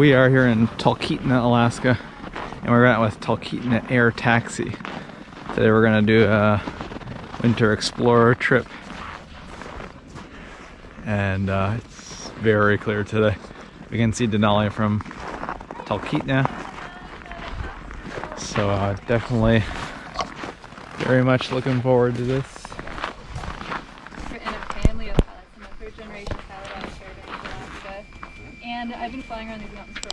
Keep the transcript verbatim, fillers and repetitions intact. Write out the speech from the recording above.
we are here in Talkeetna, Alaska, and we're out with Talkeetna Air Taxi. Today we're gonna do a winter explorer trip, and uh, it's very clear today. We can see Denali from Talkeetna, so uh, definitely very much looking forward to this. We're in a family of pilots. I'm a third generation pilot out of Fairbanks, Alaska, and I've been flying around these mountains